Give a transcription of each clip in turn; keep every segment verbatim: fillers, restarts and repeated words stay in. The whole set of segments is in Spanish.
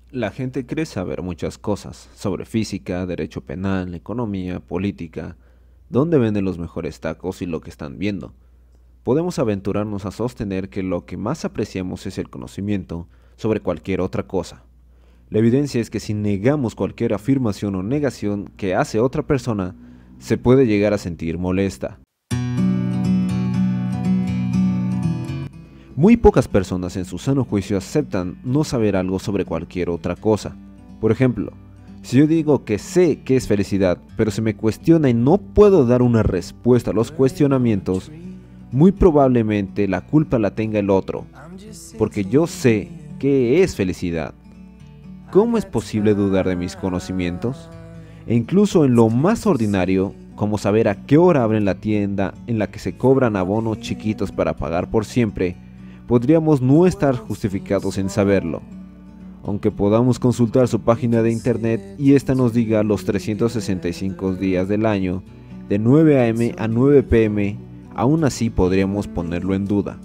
La gente cree saber muchas cosas sobre física, derecho penal, economía, política, dónde venden los mejores tacos y lo que están viendo. Podemos aventurarnos a sostener que lo que más apreciamos es el conocimiento sobre cualquier otra cosa. La evidencia es que si negamos cualquier afirmación o negación que hace otra persona, se puede llegar a sentir molesta. Muy pocas personas en su sano juicio aceptan no saber algo sobre cualquier otra cosa. Por ejemplo, si yo digo que sé qué es felicidad, pero se me cuestiona y no puedo dar una respuesta a los cuestionamientos, muy probablemente la culpa la tenga el otro, porque yo sé qué es felicidad. ¿Cómo es posible dudar de mis conocimientos? E incluso en lo más ordinario, como saber a qué hora abren la tienda en la que se cobran abonos chiquitos para pagar por siempre, podríamos no estar justificados en saberlo, aunque podamos consultar su página de internet y ésta nos diga los trescientos sesenta y cinco días del año, de nueve a eme a nueve pe eme, aún así podríamos ponerlo en duda.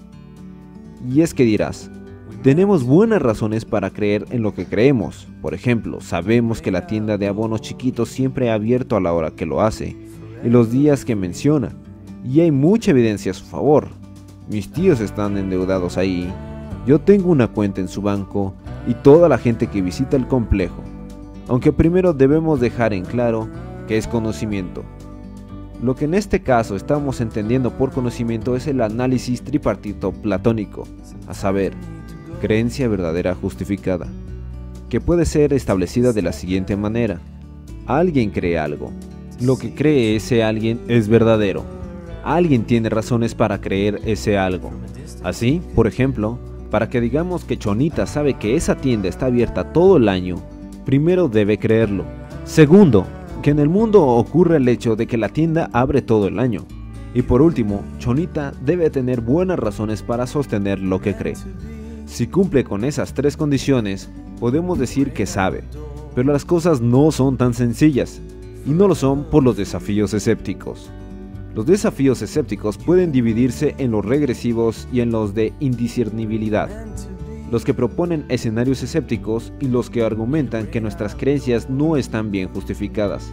Y es que dirás, tenemos buenas razones para creer en lo que creemos. Por ejemplo, sabemos que la tienda de abonos chiquitos siempre ha abierto a la hora que lo hace y los días que menciona, y hay mucha evidencia a su favor. Mis tíos están endeudados ahí, yo tengo una cuenta en su banco y toda la gente que visita el complejo. Aunque primero debemos dejar en claro que es conocimiento. Lo que en este caso estamos entendiendo por conocimiento es el análisis tripartito platónico, a saber, creencia verdadera justificada, que puede ser establecida de la siguiente manera. Alguien cree algo, lo que cree ese alguien es verdadero. Alguien tiene razones para creer ese algo. Así, por ejemplo, para que digamos que Chonita sabe que esa tienda está abierta todo el año, primero debe creerlo. Segundo, que en el mundo ocurre el hecho de que la tienda abre todo el año. Y por último, Chonita debe tener buenas razones para sostener lo que cree. Si cumple con esas tres condiciones, podemos decir que sabe. Pero las cosas no son tan sencillas, y no lo son por los desafíos escépticos. Los desafíos escépticos pueden dividirse en los regresivos y en los de indiscernibilidad, los que proponen escenarios escépticos y los que argumentan que nuestras creencias no están bien justificadas.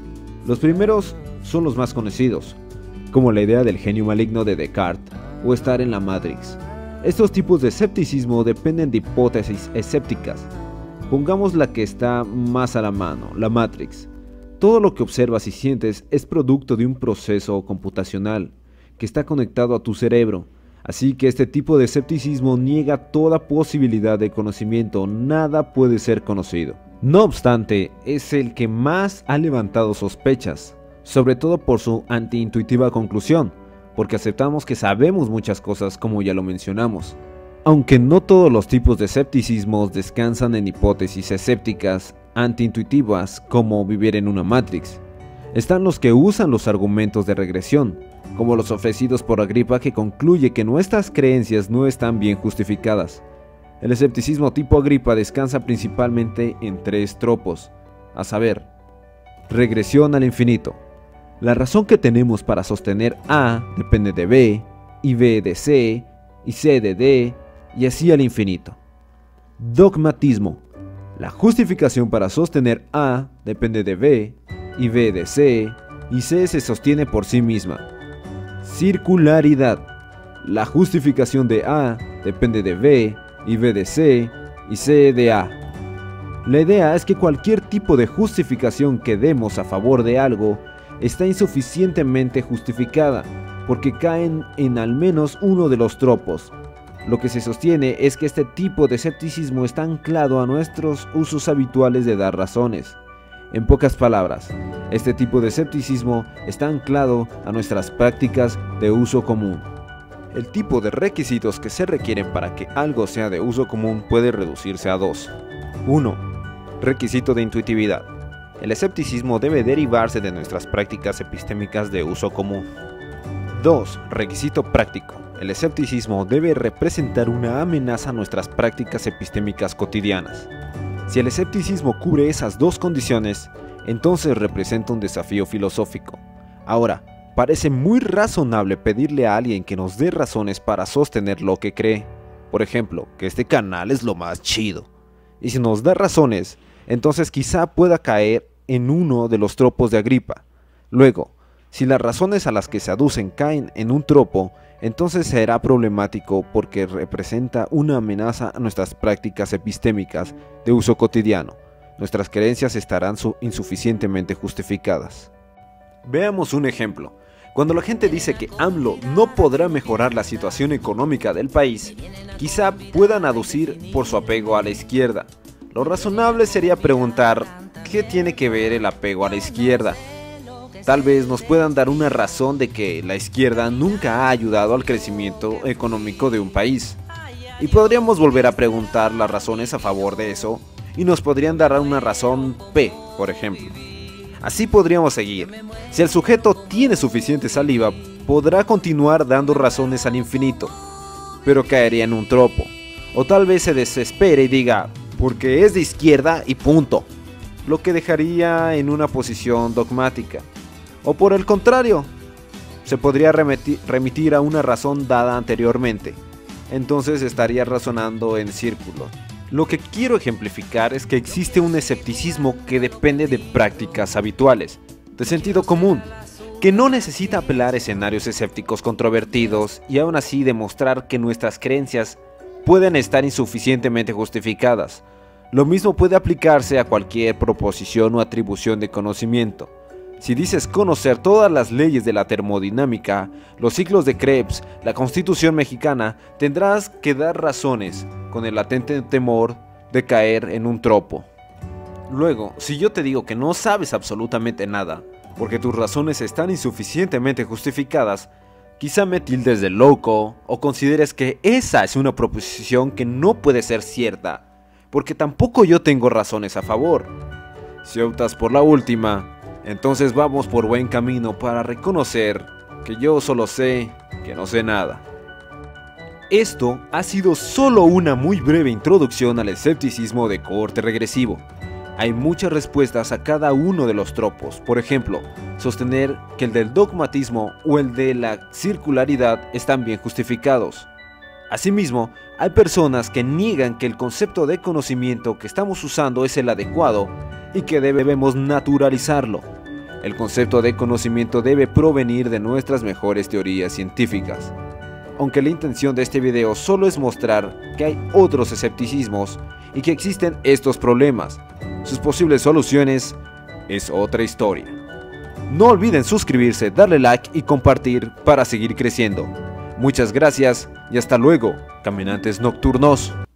Los primeros son los más conocidos, como la idea del genio maligno de Descartes o estar en la Matrix. Estos tipos de escepticismo dependen de hipótesis escépticas. Pongamos la que está más a la mano, la Matrix. Todo lo que observas y sientes es producto de un proceso computacional que está conectado a tu cerebro, así que este tipo de escepticismo niega toda posibilidad de conocimiento, nada puede ser conocido. No obstante, es el que más ha levantado sospechas, sobre todo por su antiintuitiva conclusión, porque aceptamos que sabemos muchas cosas como ya lo mencionamos. Aunque no todos los tipos de escepticismos descansan en hipótesis escépticas antiintuitivas como vivir en una Matrix. Están los que usan los argumentos de regresión, como los ofrecidos por Agripa, que concluye que nuestras creencias no están bien justificadas. El escepticismo tipo Agripa descansa principalmente en tres tropos, a saber, regresión al infinito. La razón que tenemos para sostener A depende de B, y B de C, y C de D, y así al infinito. Dogmatismo. La justificación para sostener A depende de B, y B de C, y C se sostiene por sí misma. Circularidad. La justificación de A depende de B, y B de C, y C de A. La idea es que cualquier tipo de justificación que demos a favor de algo está insuficientemente justificada, porque caen en al menos uno de los tropos. Lo que se sostiene es que este tipo de escepticismo está anclado a nuestros usos habituales de dar razones. En pocas palabras, este tipo de escepticismo está anclado a nuestras prácticas de uso común. El tipo de requisitos que se requieren para que algo sea de uso común puede reducirse a dos. uno. Requisito de intuitividad. El escepticismo debe derivarse de nuestras prácticas epistémicas de uso común. dos. Requisito práctico. El escepticismo debe representar una amenaza a nuestras prácticas epistémicas cotidianas. Si el escepticismo cubre esas dos condiciones, entonces representa un desafío filosófico. Ahora, parece muy razonable pedirle a alguien que nos dé razones para sostener lo que cree. Por ejemplo, que este canal es lo más chido. Y si nos da razones, entonces quizá pueda caer en uno de los tropos de Agripa. Luego, si las razones a las que se aducen caen en un tropo, entonces será problemático porque representa una amenaza a nuestras prácticas epistémicas de uso cotidiano. Nuestras creencias estarán insuficientemente justificadas. Veamos un ejemplo. Cuando la gente dice que AMLO no podrá mejorar la situación económica del país, quizá puedan aducir por su apego a la izquierda. Lo razonable sería preguntar, ¿qué tiene que ver el apego a la izquierda? Tal vez nos puedan dar una razón de que la izquierda nunca ha ayudado al crecimiento económico de un país. Y podríamos volver a preguntar las razones a favor de eso, y nos podrían dar una razón P, por ejemplo. Así podríamos seguir. Si el sujeto tiene suficiente saliva, podrá continuar dando razones al infinito, pero caería en un tropo. O tal vez se desespere y diga, porque es de izquierda y punto, lo que dejaría en una posición dogmática. O por el contrario, se podría remitir, remitir a una razón dada anteriormente. Entonces estaría razonando en círculo. Lo que quiero ejemplificar es que existe un escepticismo que depende de prácticas habituales, de sentido común, que no necesita apelar a escenarios escépticos controvertidos y aún así demostrar que nuestras creencias pueden estar insuficientemente justificadas. Lo mismo puede aplicarse a cualquier proposición o atribución de conocimiento. Si dices conocer todas las leyes de la termodinámica, los ciclos de Krebs, la Constitución mexicana, tendrás que dar razones con el latente temor de caer en un tropo. Luego, si yo te digo que no sabes absolutamente nada, porque tus razones están insuficientemente justificadas, quizá me tildes de loco o consideres que esa es una proposición que no puede ser cierta, porque tampoco yo tengo razones a favor. Si optas por la última, entonces vamos por buen camino para reconocer que yo solo sé que no sé nada. Esto ha sido solo una muy breve introducción al escepticismo de corte regresivo. Hay muchas respuestas a cada uno de los tropos. Por ejemplo, sostener que el del dogmatismo o el de la circularidad están bien justificados. Asimismo, hay personas que niegan que el concepto de conocimiento que estamos usando es el adecuado y que debemos naturalizarlo. El concepto de conocimiento debe provenir de nuestras mejores teorías científicas. Aunque la intención de este video solo es mostrar que hay otros escepticismos y que existen estos problemas, sus posibles soluciones es otra historia. No olviden suscribirse, darle like y compartir para seguir creciendo. Muchas gracias y hasta luego, caminantes nocturnos.